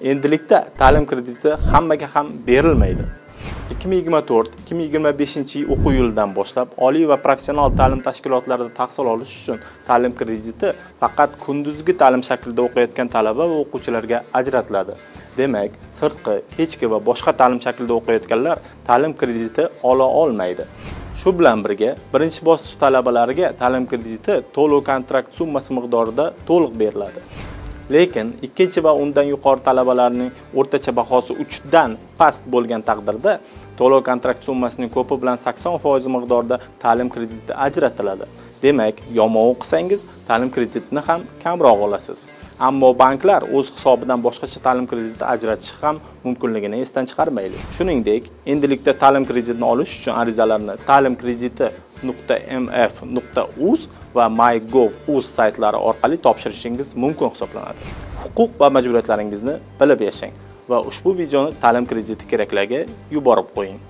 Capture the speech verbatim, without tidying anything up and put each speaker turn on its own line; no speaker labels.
endilikda ta'lim krediti hammaga ham berilmaydi. ikki ming yigirma to'rt ikki ming yigirma beshinchi o'quv yilidan boshlab oliy va professional ta'lim tashkilotlarida tahsil olish uchun ta'lim krediti faqat kunduzgi ta'lim shaklida o'qiyotgan talaba va o'quvchilarga ajratiladi. Demak, sirtqi, kechki va boshqa ta'lim shaklida o'qiyotganlar ta'lim krediti ola olmaydi. Shu bilan birga, birinchi bosqich talabalariga ta'lim krediti to'lov kontrakt summasi miqdorida to'liq beriladi. Lekin ikkinchi va undan yuqori talabalarning o'rtacha bahosi uch dan past bo'lgan taqdirda to'lov kontrakt summasining ko'pi bilan sakson foiz miqdorida ta'lim krediti ajratiladi. Demak, yomon o'qisangiz ta'lim kreditini ham kamroq olasiz. Ammo banklar o'z hisobidan boshqacha ta'lim krediti ajratishi ham mumkinligini esdan chiqarmaylik. Shuningdek, endilikda ta'lim kreditini olish uchun arizalarni ta'lim krediti nuqta m f nuqta u z va mygov.uz saytlari orqali topshirishingiz mumkin hisoblanadi. Huquq va majburiyatlaringizni bilib yashang va ushbu videoni ta'lim krediti keraklarga yuborib qo'ying.